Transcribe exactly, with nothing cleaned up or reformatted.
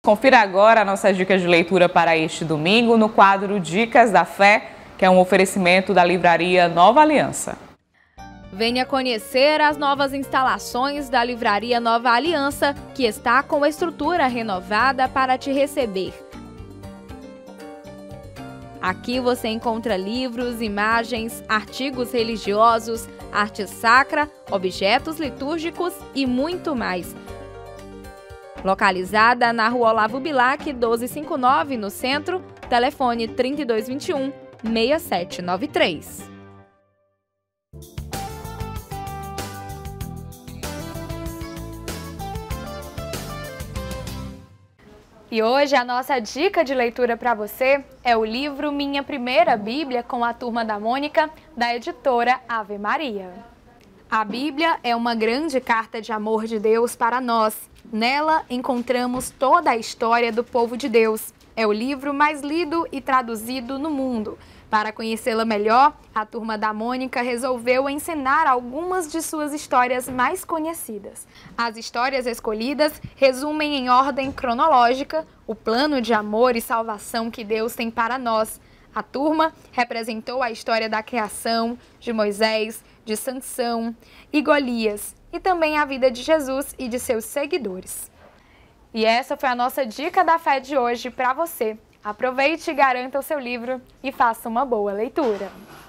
Confira agora a nossa dica de leitura para este domingo no quadro Dicas da Fé, que é um oferecimento da livraria Nova Aliança. Venha conhecer as novas instalações da livraria Nova Aliança, que está com a estrutura renovada para te receber. Aqui você encontra livros, imagens, artigos religiosos, arte sacra, objetos litúrgicos e muito mais. Localizada na Rua Olavo Bilac, doze cinquenta e nove, no centro, telefone trinta e dois vinte e um, seis sete nove três. E hoje a nossa dica de leitura para você é o livro Minha Primeira Bíblia com a Turma da Mônica, da editora Ave Maria. A Bíblia é uma grande carta de amor de Deus para nós. Nela encontramos toda a história do povo de Deus. É o livro mais lido e traduzido no mundo. Para conhecê-la melhor, a Turma da Mônica resolveu ensinar algumas de suas histórias mais conhecidas. As histórias escolhidas resumem em ordem cronológica o plano de amor e salvação que Deus tem para nós. A turma representou a história da criação, de Moisés, de Sansão e Golias, e também a vida de Jesus e de seus seguidores. E essa foi a nossa dica da fé de hoje para você. Aproveite e garanta o seu livro e faça uma boa leitura.